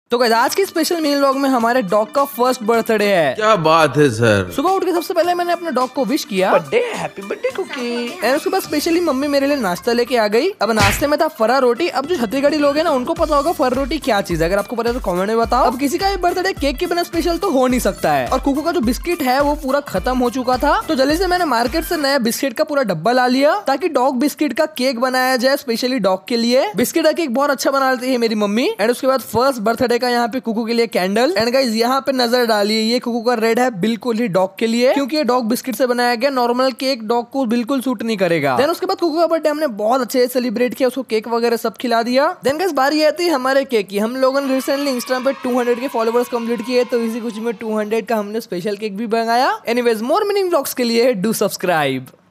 तो गाइस आज की स्पेशल मिनी व्लॉग में हमारे डॉग का फर्स्ट बर्थडे है। क्या बात है सर। सुबह उठ के सबसे पहले मैंने अपने डॉग को विश किया, बर्थडे हैप्पी बर्थडे कुकी। और उसके बाद स्पेशली मम्मी मेरे लिए नाश्ता लेके आ गई। अब नाश्ते में था फरा रोटी। अब जो छत्तीसगढ़ी लोग हैं ना उनको पता होगा फरा रोटी क्या चीज है, अगर आपको पता है तो कमेंट में बताओ। अब किसी का भी बर्थडे केक के बिना स्पेशल तो हो नहीं सकता है। और कुकू का जो बिस्किट है वो पूरा खत्म हो चुका था, तो जल्दी से मैंने मार्केट से नया बिस्किट का पूरा डब्बा ला लिया ताकि डॉग बिस्किट का केक बनाया जाए स्पेशली डॉग के लिए। बिस्किट का केक बहुत अच्छा बना लेती है मेरी मम्मी। एंड उसके बाद फर्स्ट बर्थडे का यहाँ पे कुकू के लिए कैंडल। एंड गाइस यहाँ पे नजर डालिए, ये कुकू का रेड है बिल्कुल ही डॉग के लिए, क्योंकि ये डॉग बिस्किट से बनाया गया। नॉर्मल केक डॉग को बिल्कुल सूट नहीं करेगा। देन उसके बाद कुकू का बर्थडे हमने बहुत अच्छे से सेलिब्रेट किया, उसको केक वगैरह सब खिला दिया। देन गाइस बारी आती है हमारे केक की। हम लोगों ने रिसेंटली इंस्टाग्राम पे 200 के फॉलोवर्स कंप्लीट किए, तो इसी कुछ में 200 का हमने स्पेशल केक भी मंगाया। एनीवेज मोर मिनिंग व्लॉग्स के लिए डू सब्सक्राइब।